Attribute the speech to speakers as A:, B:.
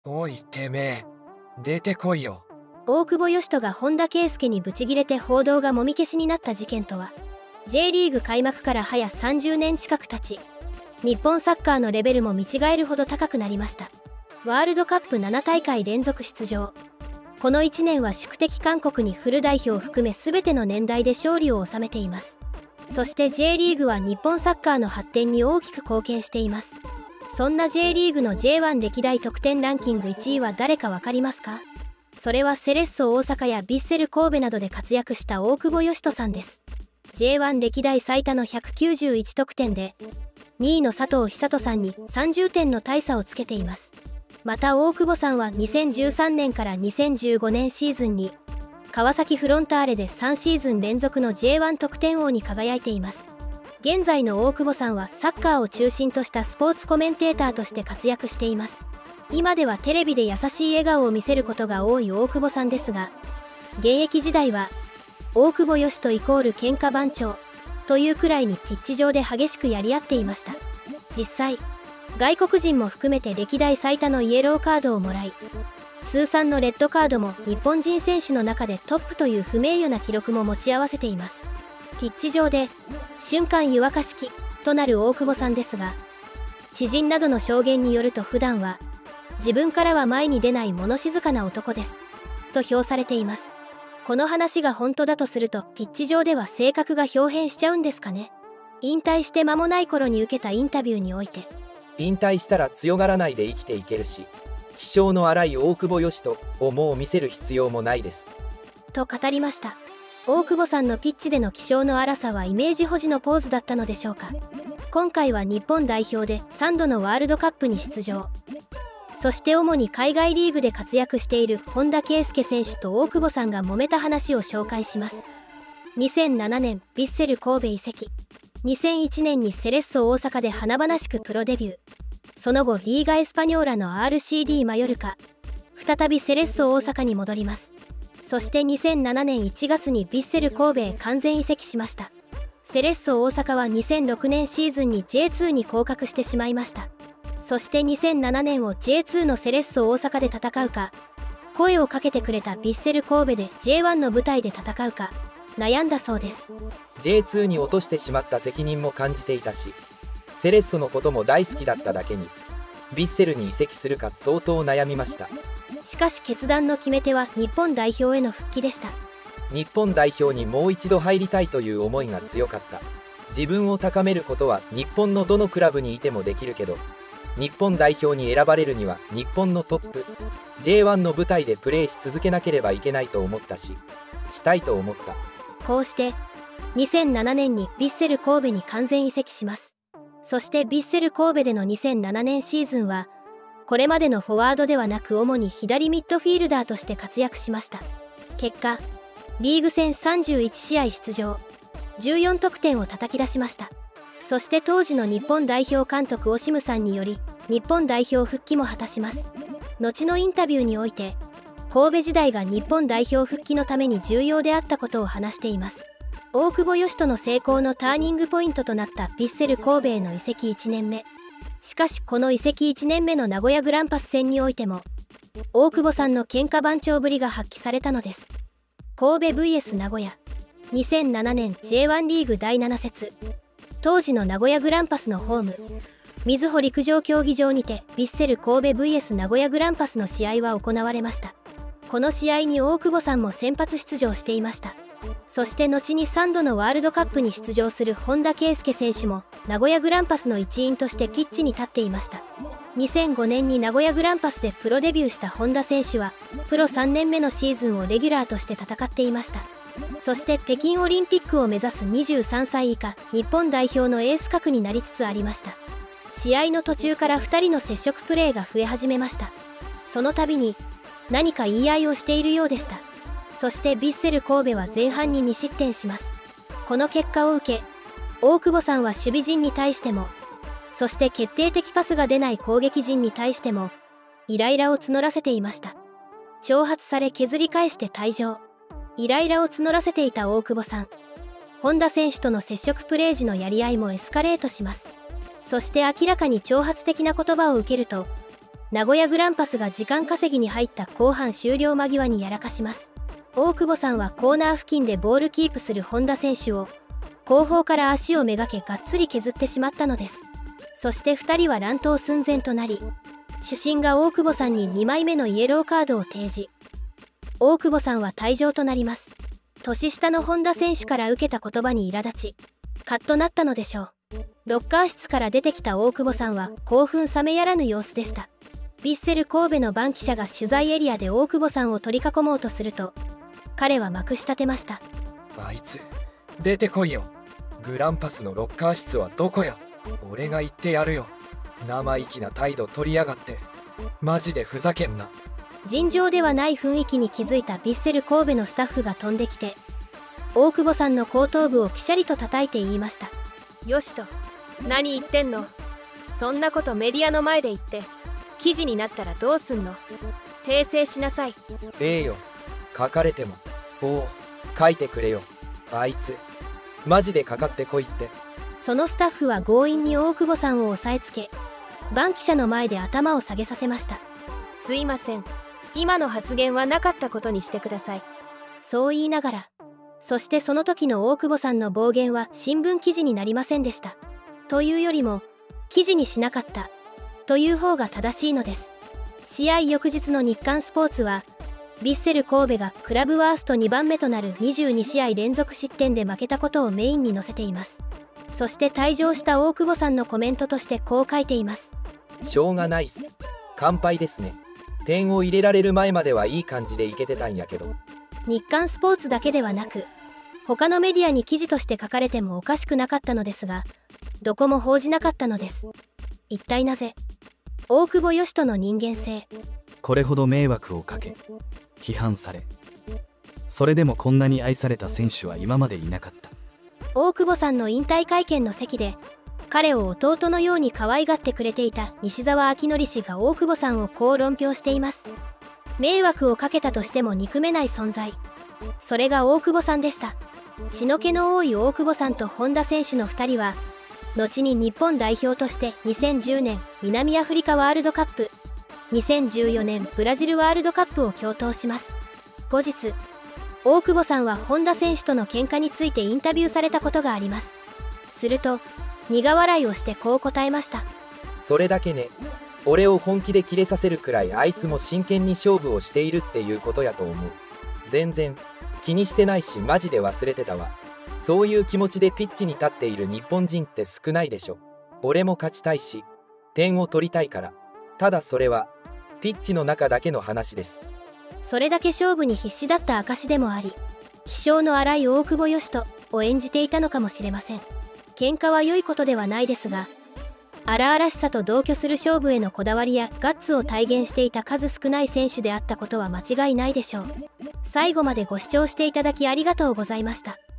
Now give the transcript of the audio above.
A: おいてめえ、出てこいよ。
B: 大久保嘉人が本田圭佑にブチギレて報道がもみ消しになった事件とは。 J リーグ開幕から早30年近く経ち、日本サッカーのレベルも見違えるほど高くなりました。ワールドカップ7大会連続出場。この1年は宿敵韓国にフル代表を含め全ての年代で勝利を収めています。そして J リーグは日本サッカーの発展に大きく貢献しています。そんな J リーグの J1 歴代得点ランキング1位は誰か分かりますか？それはセレッソ大阪やヴィッセル神戸などで活躍した大久保嘉人さんです。 J1 歴代最多の191得点で2位の佐藤寿人さんに30点の大差をつけています。また大久保さんは2013年から2015年シーズンに川崎フロンターレで3シーズン連続の J1 得点王に輝いています。現在の大久保さんはサッカーを中心としたスポーツコメンテーターとして活躍しています。今ではテレビで優しい笑顔を見せることが多い大久保さんですが、現役時代は大久保嘉人イコール喧嘩番長というくらいにピッチ上で激しくやり合っていました。実際外国人も含めて歴代最多のイエローカードをもらい、通算のレッドカードも日本人選手の中でトップという不名誉な記録も持ち合わせています。ピッチ上で瞬間湯沸かし器となる大久保さんですが、知人などの証言によると普段は自分からは前に出ない物静かな男ですと評されています。この話が本当だとすると、ピッチ上では性格が表変しちゃうんですかね。引退して間もない頃に受けたインタビューにおいて、
C: 引退したら強がらないで生きていけるし、気性の荒い大久保嘉人をもう見せる必要もないです
B: と語りました。大久保さんのピッチでの気性の荒さはイメージ保持のポーズだったのでしょうか。今回は日本代表で3度のワールドカップに出場。そして主に海外リーグで活躍している本田圭佑選手と大久保さんが揉めた話を紹介します。2007年ヴィッセル神戸移籍、2001年にセレッソ大阪で華々しくプロデビュー。その後リーガエスパニョーラの RCD マヨルカ、再びセレッソ大阪に戻ります。そして2007年1月にヴィッセル神戸へ完全移籍しました。セレッソ大阪は2006年シーズンに J2 に降格してしまいました。そして2007年を J2 のセレッソ大阪で戦うか、声をかけてくれたヴィッセル神戸で J1 の舞台で戦うか悩んだそうです。
C: J2 に落としてしまった責任も感じていたし、セレッソのことも大好きだっただけにヴィッセルに移籍するか相当悩みました。
B: しかし決断の決め手は日本代表への復帰でした。
C: 日本代表にもう一度入りたいという思いが強かった。自分を高めることは日本のどのクラブにいてもできるけど、日本代表に選ばれるには日本のトップ J1 の舞台でプレーし続けなければいけないと思ったし、したいと思った。
B: こうして2007年にヴィッセル神戸に完全移籍します。そしてヴィッセル神戸での2007年シーズンはこれまでのフォワードではなく主に左ミッドフィールダーとして活躍しました。結果リーグ戦31試合出場、14得点を叩き出しました。そして当時の日本代表監督オシムさんにより日本代表復帰も果たします。後のインタビューにおいて神戸時代が日本代表復帰のために重要であったことを話しています。大久保嘉人の成功のターニングポイントとなったヴィッセル神戸への移籍1年目。しかしこの移籍1年目の名古屋グランパス戦においても大久保さんの喧嘩番長ぶりが発揮されたのです。神戸 VS 名古屋、2007年 J1 リーグ第7節、当時の名古屋グランパスのホーム瑞穂陸上競技場にてヴィッセル神戸 VS 名古屋グランパスの試合は行われました。この試合に大久保さんも先発出場していました。そして後に3度のワールドカップに出場する本田圭佑選手も名古屋グランパスの一員としてピッチに立っていました。2005年に名古屋グランパスでプロデビューした本田選手はプロ3年目のシーズンをレギュラーとして戦っていました。そして北京オリンピックを目指す23歳以下日本代表のエース格になりつつありました。試合の途中から2人の接触プレーが増え始めました。その度に何か言い合いをしているようでした。そしてヴィッセル神戸は前半に2失点します。この結果を受け大久保さんは守備陣に対しても、そして決定的パスが出ない攻撃陣に対してもイライラを募らせていました。挑発され削り返して退場。イライラを募らせていた大久保さん、本田選手との接触プレー時のやり合いもエスカレートします。そして明らかに挑発的な言葉を受けると名古屋グランパスが時間稼ぎに入った後半終了間際にやらかします。大久保さんはコーナー付近でボールキープする本田選手を後方から足をめがけがっつり削ってしまったのです。そして2人は乱闘寸前となり、主審が大久保さんに2枚目のイエローカードを提示。大久保さんは退場となります。年下の本田選手から受けた言葉に苛立ち、カッとなったのでしょう。ロッカー室から出てきた大久保さんは興奮冷めやらぬ様子でした。ヴィッセル神戸の番記者が取材エリアで大久保さんを取り囲もうとすると、彼はまくし立てました。
A: あいつ出てこいよ。グランパスのロッカー室はどこよ。俺が言ってやるよ。生意気な態度取りやがって。マジでふざけんな。
B: 尋常ではない雰囲気に気づいたヴィッセル神戸のスタッフが飛んできて、大久保さんの後頭部をピシャリと叩いて言いました。
D: よしと、何言ってんの。そんなことメディアの前で言って記事になったらどうすんの。訂正しなさい。
C: よ、書かれても。書いてくれよ。あいつマジでかかってこいって。
B: そのスタッフは強引に大久保さんを押さえつけ、番記者の前で頭を下げさせました。
D: すいません、今の発言はなかったことにしてください。
B: そう言いながら、そしてその時の大久保さんの暴言は新聞記事になりませんでした。というよりも、記事にしなかったという方が正しいのです。試合翌日の日刊スポーツは、ヴィッセル神戸がクラブワースト2番目となる22試合連続失点で負けたことをメインに載せています。そして退場した大久保さんのコメントとしてこう書いています。
C: しょうがないっす。完敗ですね。点を入れられる前まではいい感じでいけてたんやけど。
B: 日刊スポーツだけではなく、他のメディアに記事として書かれてもおかしくなかったのですが、どこも報じなかったのです。一体なぜ。大久保嘉人の人間性。
E: これほど迷惑をかけ、批判され、それでもこんなに愛された選手は今までいなかった。
B: 大久保さんの引退会見の席で、彼を弟のように可愛がってくれていた西澤明則氏が大久保さんをこう論評しています。迷惑をかけたとしても憎めない存在、それが大久保さんでした。血の気の多い大久保さんと本田選手の2人は、後に日本代表として2010年南アフリカワールドカップ、2014年ブラジルワールドカップを共闘します。後日、大久保さんは本田選手との喧嘩についてインタビューされたことがあります。すると、苦笑いをしてこう答えました。
C: それだけね。俺を本気でキレさせるくらいあいつも真剣に勝負をしているっていうことやと思う。全然気にしてないし、マジで忘れてたわ。そういう気持ちでピッチに立っている日本人って少ないでしょ。俺も勝ちたいし、点を取りたいから。ただそれはピッチの中だけの話です。
B: それだけ勝負に必死だった証でもあり、気性の荒い大久保嘉人を演じていたのかもしれません。喧嘩は良いことではないですが、荒々しさと同居する勝負へのこだわりやガッツを体現していた数少ない選手であったことは間違いないでしょう。最後までご視聴していただきありがとうございました。